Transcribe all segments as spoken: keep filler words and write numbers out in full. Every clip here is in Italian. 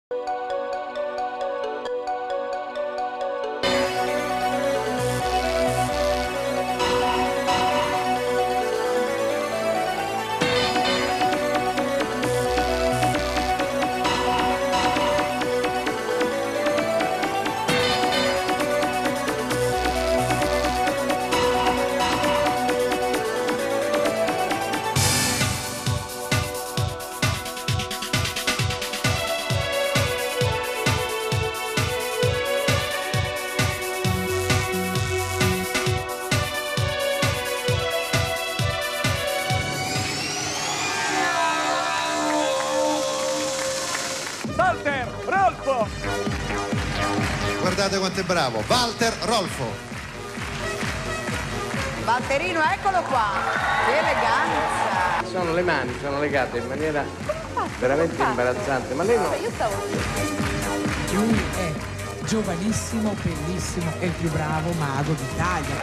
Walter Rolfo! Guardate quanto è bravo, Walter Rolfo. Walterino, eccolo qua. Che eleganza. Sono le mani, sono legate in maniera veramente imbarazzante. Ma lei no. Io stavo... Lui è giovanissimo, bellissimo, è il più bravo mago d'Italia.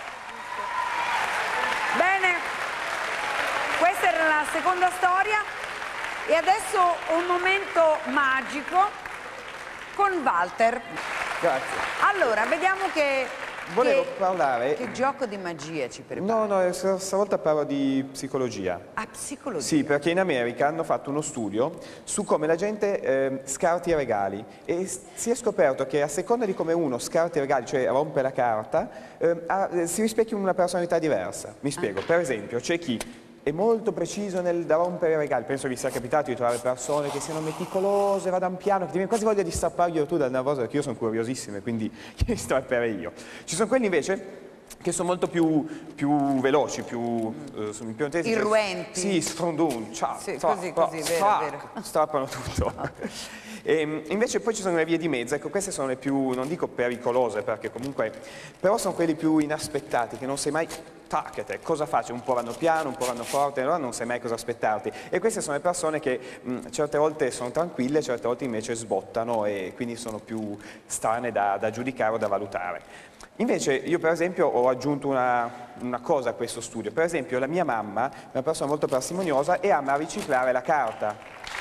Bene, questa era la seconda storia. E adesso un momento magico con Walter. Grazie. Allora, vediamo che... Volevo che, parlare... Che gioco di magia ci prepara? No, no, stavolta parlo di psicologia. Ah, psicologia? Sì, perché in America hanno fatto uno studio su come la gente eh, scarti i regali e si è scoperto che a seconda di come uno scarta i regali, cioè rompe la carta, eh, ha, si rispecchia in una personalità diversa. Mi spiego. Ah. Per esempio, c'è chi è molto preciso nel da rompere i regali. Penso vi sia capitato di trovare persone che siano meticolose, vadano piano, che ti viene quasi voglia di strapparglielo tu dal nervoso, perché io sono curiosissime, quindi li strapperei io. Ci sono quelli invece che sono molto più, più veloci, più eh, sono piemontesi, irruenti. Sì, sfrondun, ciao, sì, ciao, così, così, ciao, vero, vero. strappano tutto. E, invece poi ci sono le vie di mezzo, ecco, queste sono le più, non dico pericolose, perché comunque, però sono quelli più inaspettati, che non sai mai, taccate, cosa faccio? Un po' vanno piano, un po' vanno forte, allora non sai mai cosa aspettarti. E queste sono le persone che mh, certe volte sono tranquille, certe volte invece sbottano e quindi sono più strane da, da giudicare o da valutare. Invece io per esempio ho aggiunto una, una cosa a questo studio. Per esempio la mia mamma è una persona molto parsimoniosa e ama riciclare la carta.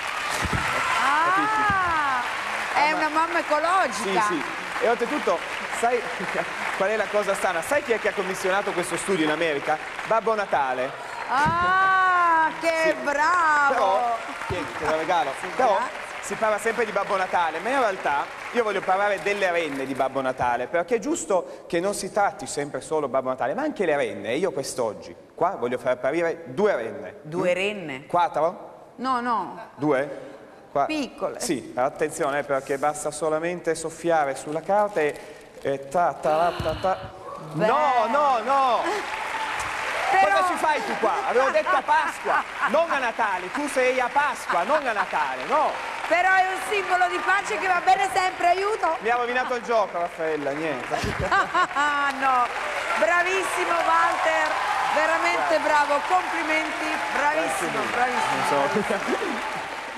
Ah, è una mamma ecologica. Sì, sì. E oltretutto, sai qual è la cosa strana? Sai chi è che ha commissionato questo studio in America? Babbo Natale. Ah, che sì. bravo! Però, tieni, te lo regalo. Sì, però si parla sempre di Babbo Natale, ma in realtà io voglio parlare delle renne di Babbo Natale, perché è giusto che non si tratti sempre solo Babbo Natale, ma anche le renne. E io quest'oggi, qua, voglio far apparire due renne. Due renne? Quattro? No, no. Due? Qua. Piccole. Sì, attenzione perché basta solamente soffiare sulla carta e... e ta, ta, ta, ta. No, no, no! Però... Cosa ci fai tu qua? Avevo detto a Pasqua, non a Natale. Tu sei a Pasqua, non a Natale, no? Però è un simbolo di pace che va bene sempre, aiuto! Mi ha rovinato il gioco, Raffaella, niente. No, bravissimo Walter, veramente bravo, complimenti, bravissimo, bravissimo.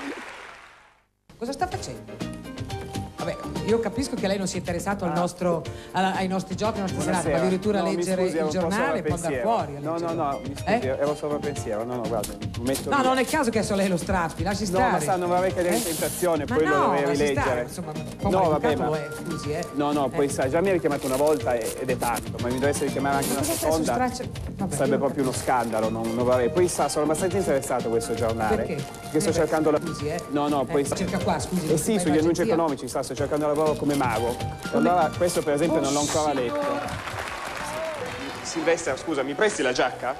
Cosa sta facendo? Vabbè, io capisco che lei non sia interessato al nostro, alla, ai nostri giochi, alle nostre serate, ma addirittura no, leggere scusi, il giornale e poi andare fuori. No, no, no, mi scusi, eh? ero sopra pensiero, no, no, guarda, mi metto No, via. non è caso che adesso lei lo strappi, lasci stare. No, ma sa, non vorrei cadere in eh? tentazione, ma poi no, lo dovrei rileggere. Stare, insomma, no, vabbè, ma... è, scusi, eh. No, no, poi eh. sa, già mi ha richiamato una volta ed è tanto, ma mi dovesse richiamare anche una seconda, Vabbè, sarebbe proprio uno scandalo, non, non vorrei. Poi sa, sono abbastanza interessato a questo giornale. Perché? Perché sto cercando la... Scusi, eh. No, no, poi... Eh, sta... cerca qua, scusi. Eh sì, sugli annunci economici, sa, sto cercando lavoro come mago. Allora, questo per esempio oh, non l'ho ancora letto. Silvestre, scusa, mi presti la giacca?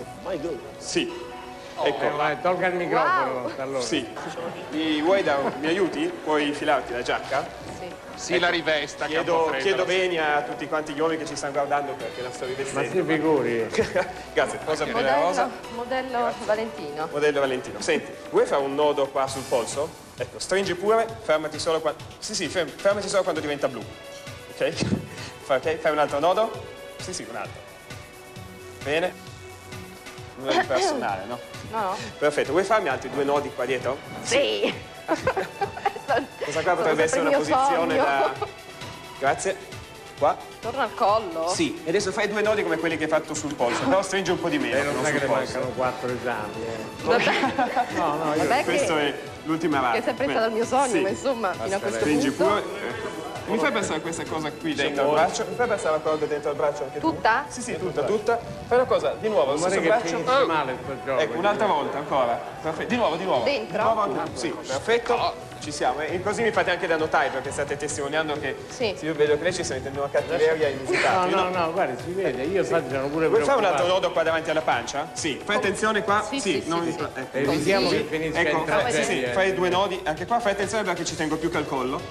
Sì. Oh, ecco. eh, tolga il microfono, Wow. allora. Sì. Mi, vuoi da, mi aiuti? Puoi infilarti la giacca? Sì. Sì, ecco, la rivesta. Chiedo, che chiedo bene a tutti quanti gli uomini che ci stanno guardando perché la sto rivestendo. Ma si figuri. Grazie, cosa per la Modello, rosa? modello Grazie. Valentino. Modello Valentino. Senti, vuoi fare un nodo qua sul polso? Ecco, stringi pure, fermati solo quando... Sì, sì, ferm... fermati solo quando diventa blu. Ok? Ok, fai un altro nodo? Sì, sì, un altro. Bene. Nulla di personale, no? No, no. Perfetto, vuoi farmi altri due nodi qua dietro? Sì. Questa qua potrebbe essere una posizione da... Grazie. qua. Torna al collo? Sì, e adesso fai due nodi come quelli che hai fatto sul polso, però stringi un po' di meno. Lei non non sa che sul ne polso. mancano quattro esami, eh. Vabbè, No, no, io... vabbè Questo che, è l'ultima rata. che è sempre stato il mio sogno, Sì. ma insomma, fino a questo Stringi punto... pure. Ecco. Mi fai passare questa cosa qui dentro al braccio? Mi fai passare la corda dentro al braccio anche tu? Tutta? Sì, sì, tutta, tutta. Fai una cosa, di nuovo, lo Guarda stesso che braccio. finisce male sto gioco. Ecco, un'altra volta ancora. Perfetto. Di nuovo, di nuovo. Dentro? Di nuovo anche tu. Sì, perfetto. Ci siamo. E così mi fate anche da notare perché state testimoniando che Sì. io vedo che lei ci sta mettendo una cattiveria inusitata. No, Io no, no, guarda, si vede, io infatti sono pure Vuoi fare un altro preoccupato. nodo qua davanti alla pancia? Sì. Fai attenzione qua. Sì, sì, non sì, sì. ecco. Evitiamo Così. che finisca Ecco, in fai, sì, sì, tragedia. fai due nodi anche qua, fai attenzione perché ci tengo più che al collo.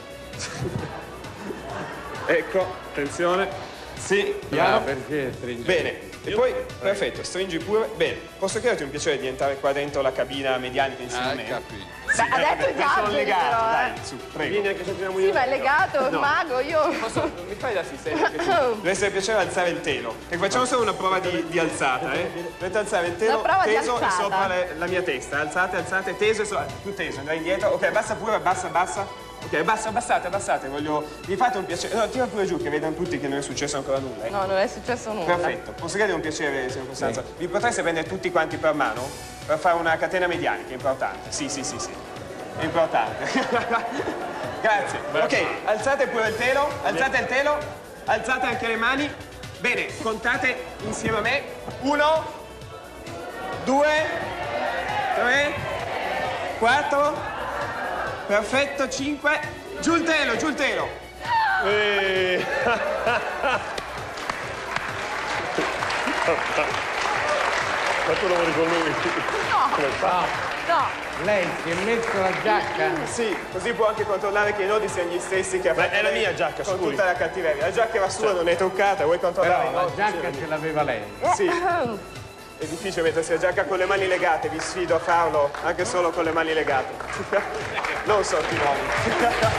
Ecco, attenzione. Sì, Ah, piano. perché stringi? Bene, e poi, perfetto, stringi pure. Bene, posso chiederti un piacere di entrare qua dentro la cabina medianica insieme a me? Beh, ha detto i Perché sono gabri, legato, però, dai, eh. su, prego. Vieni anche se tiriamo Sì, ma è legato, è un mago, io... Posso, mi fai l'assistente anche tu? Deve essere piacere alzare il telo. E facciamo solo una prova di, di alzata, eh? Dovete alzare il telo Una prova di teso e alzata. sopra le- la mia testa. Alzate, alzate, teso e sopra. Più teso, andrai indietro. Ok, abbassa pure, abbassa, abbassa. Ok, abbassa, abbassate, abbassate. Voglio. Mi fate un piacere. No, tira pure giù che vedano tutti che non è successo ancora nulla. Eh? No, non è successo nulla. Perfetto. Posso chiedere un piacere, signor Costanzo? Vi potreste prendere tutti quanti per mano? Per fare una catena medianica, è importante. Sì, sì, sì, sì. È importante. Grazie. Ok, alzate pure il telo, alzate il telo, alzate anche le mani. Bene, contate insieme a me. Uno, due, tre, quattro. Perfetto, cinque. Giù il telo, giù il telo. Eh. Ma tu lavori con lui? No, Lei si è messo la giacca? Sì, così può anche controllare che i nodi siano gli stessi che ha fatto è la lei mia giacca, con sicuri. tutta la cattiveria. La giacca era sua, non è toccata, vuoi controllare Però i la nodi? giacca ce l'aveva lei. Sì. È difficile mettersi la giacca con le mani legate, vi sfido a farlo anche solo con le mani legate. Non sotto i nodi.